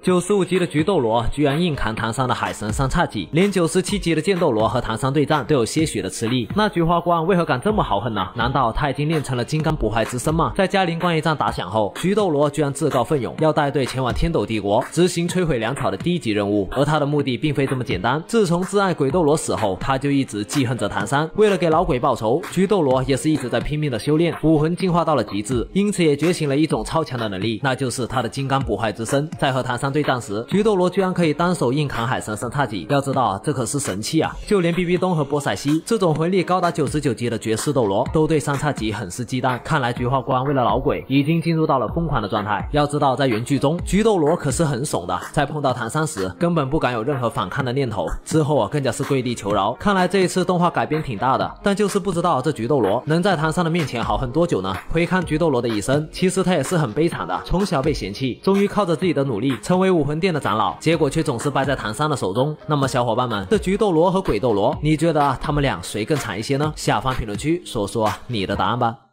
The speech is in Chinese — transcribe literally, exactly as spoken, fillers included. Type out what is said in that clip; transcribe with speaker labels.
Speaker 1: 九十五级的菊斗罗居然硬扛唐三的海神三叉戟，连九十七级的剑斗罗和唐三对战都有些许的吃力。那菊花关为何敢这么豪横呢？难道他已经练成了金刚不坏之身吗？在嘉陵关一战打响后，菊斗罗居然自告奋勇要带队前往天斗帝国执行摧毁粮草的低级任务，而他的目的并非这么简单。自从挚爱鬼斗罗死后，他就一直记恨着唐三，为了给老鬼报仇，菊斗罗也是一直在拼命的修炼，武魂进化到了极致，因此也觉醒了一种超强的能力，那就是他的金刚不坏之身。在和唐三对战时，菊斗罗居然可以单手硬扛海神三叉戟，要知道这可是神器啊！就连 B B 东和波塞西这种魂力高达九十九级的绝世斗罗都对三叉戟很是忌惮。看来菊花关为了老鬼已经进入到了疯狂的状态。要知道在原剧中，菊斗罗可是很怂的，在碰到唐三时根本不敢有任何反抗的念头，之后啊更加是跪地求饶。看来这一次动画改编挺大的，但就是不知道这菊斗罗能在唐三的面前豪横多久呢？回看菊斗罗的一生，其实他也是很悲惨的，从小被嫌弃，终于靠着自己的努力成为武魂殿的长老，结果却总是败在唐三的手中。那么小伙伴们，这菊斗罗和鬼斗罗，你觉得他们俩谁更惨一些呢？下方评论区说说你的答案吧。